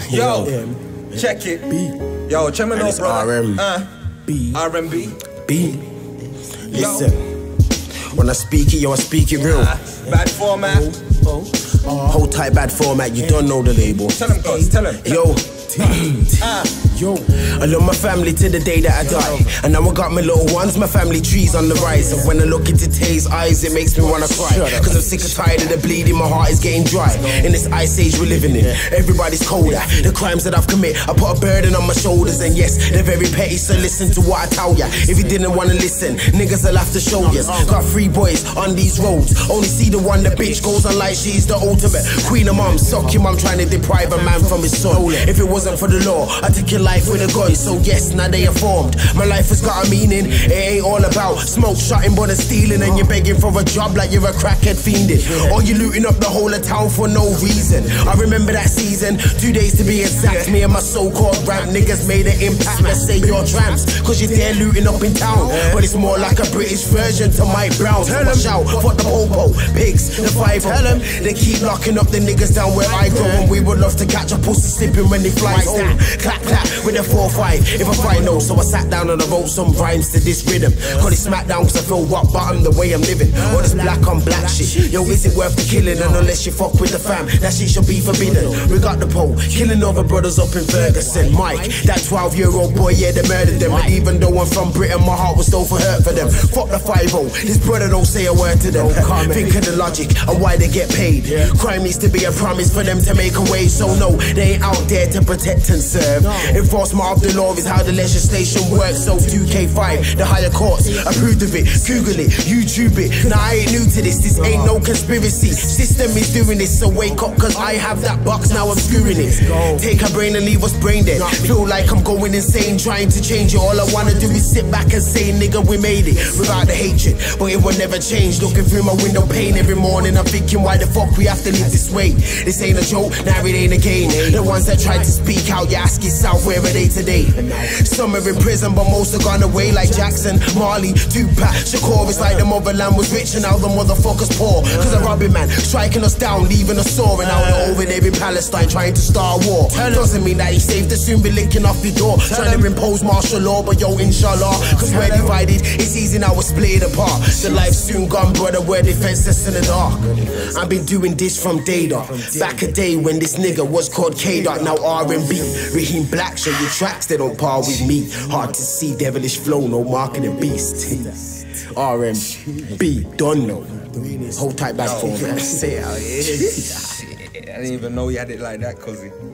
Yo, check it. Yo, check me out, bro. R&B. Listen, when I speak it, yo, I speak it real. Bad format. Hold tight, bad format, you don't know the label. Tell him, guys, tell him. Yo. I love my family to the day that I die. And now I got my little ones, my family trees on the rise. And when I look into Tay's eyes, it makes me wanna cry. Cause I'm sick and tired of the bleeding, my heart is getting dry. In this ice age we're living in, everybody's colder. The crimes that I've committed, I put a burden on my shoulders. And yes, they're very petty, so listen to what I tell ya. If you didn't wanna listen, niggas will have to show ya. Got 3 boys on these roads, only see the one the bitch goes on like she's the ultimate queen of mom. Suck your mom trying to deprive a man from his son. If it wasn't for the law, I take your life with a gun. So yes, now they are formed. My life has got a meaning. It ain't all about smoke, shotting, but stealing. And you're begging for a job like you're a crackhead fiending. Or you looting up the whole of town for no reason. I remember that season, 2 days to be exact. Me and my so-called rap niggas made an impact. Let's say you're tramps, cause you're there looting up in town. But it's more like a British version to Mike Brown. Watch out, fuck the popo, pigs, the 5. They keep locking up the niggas down where I go. And we would love to catch a pussy slipping when they fly home. Clap, clap, with a 4-5, if I find no. So I sat down and I wrote some rhymes to this rhythm. Call it smackdown cause I feel rock bottom the way I'm living. All this black on black shit, yo, is it worth the killing? And unless you fuck with the fam, that shit should be forbidden. We got the pole, killing other brothers up in Ferguson. Mike, that 12-year-old boy, yeah, they murdered them. And even though I'm from Britain, my heart was still for hurt for them. Fuck the 5-0, this brother don't say a word to them. Think of the logic and why they get paid. Crime needs to be a promise for them to make a way. So no, they ain't out there to protect and serve. Enforcement of the law is how the legislation works. So 2K5, the higher courts approved of it. Google it, YouTube it. Now I ain't new to this, this ain't no conspiracy. System is doing this, so wake up cause I have that box, now I'm screwing it. Take our brain and leave us brain dead. Feel like I'm going insane trying to change it. All I wanna do is sit back and say, nigga, we made it. Without the hatred, but it will never change. Looking through my window pane every morning, I'm thinking why the fuck we have to live this way. This ain't a joke, now it ain't a game. The ones that tried to speak out, you ask yourself, where are they today? Some are in prison, but most are gone away. Like Jackson, Marley, Tupac, Shakur. It's like the motherland was rich and now the motherfuckers poor. Cause a robbing man, striking us down, leaving us sore. And now they're over there in Palestine trying to start a war. Doesn't mean that he's safe, to soon be licking off your door. Trying to impose martial law, but yo, inshallah. Cause we're divided, it's easy now, we're split apart. The life's soon gone, brother, we're defenseless in the dark. I've been doing this from day dot. Back a day when this nigga was called K-Dot, now R&B. Raheem Black, show you tracks that don't par with me. Hard to see, devilish flow, no mark in the beast. R&B, don't know. Hold tight back for me. Say it out here. I didn't even know you had it like that, cuzzy.